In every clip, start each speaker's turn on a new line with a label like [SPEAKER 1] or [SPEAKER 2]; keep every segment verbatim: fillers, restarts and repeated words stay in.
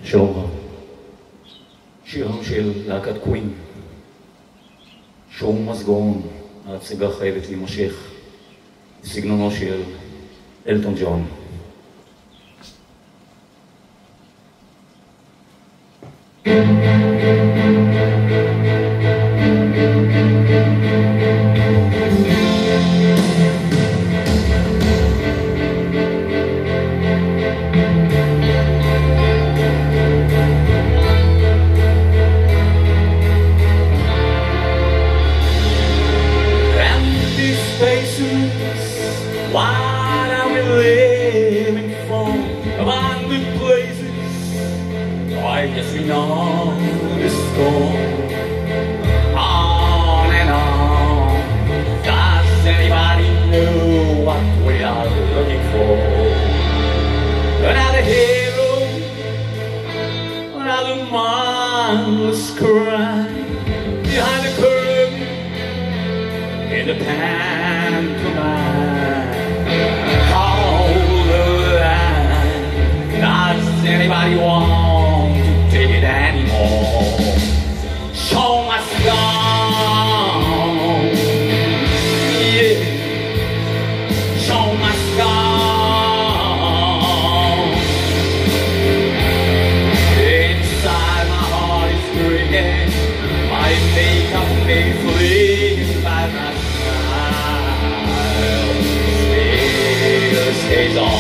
[SPEAKER 1] שלום רב. שיר של להקת קווין. שום מזגון, ההצגה חייבת להימשך בסגנונו של אלטון ג'ון.
[SPEAKER 2] What are we living for? Abandoned places, I guess we know the score. On and on, does anybody know what we are looking for? Another hero, another mindless crime behind the curtain in the pantomime. Anybody want to take it anymore? Show my song, yeah. Show my song. Inside my heart is breaking. My makeup may flee by my smile. Still stays on.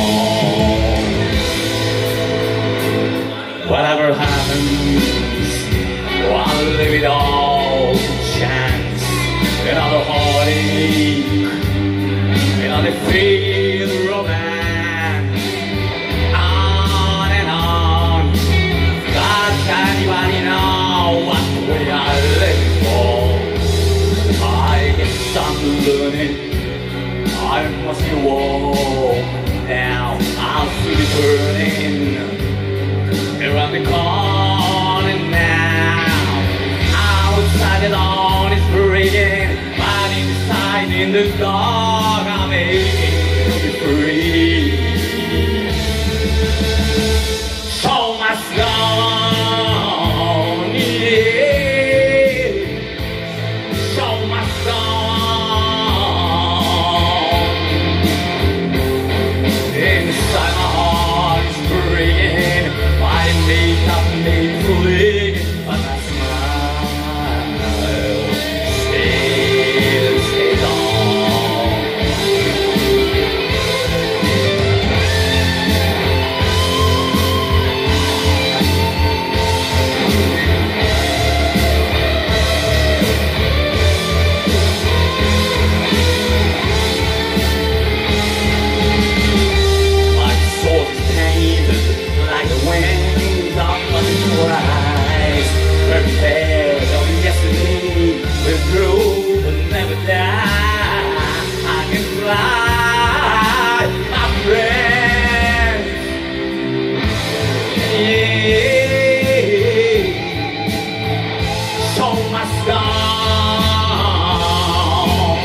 [SPEAKER 2] Whatever happens, oh, I'll leave it all to chance. Another heartache, another failed romance. On and on. Does anybody know what we are living for? I guess I'm learning. I must be warm now. I'll see the burning around the corner now. Outside the dawn is breaking, but inside in the dark I'm aching to be free. Show my song, yeah. Show my song. Inside my heart is breaking. Makeup made flee, but my smile still stays on. My soul is painted like the wind. Very fast on yesterday, we're through but never die. I can fly, my friend. Yeah. Show my song.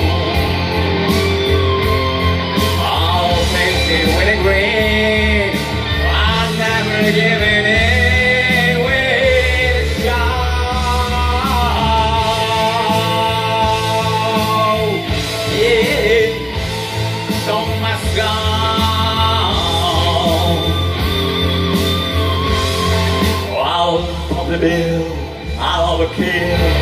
[SPEAKER 2] All painted with a grin. I'm never giving in. I'll pump the bill, I'll overkill.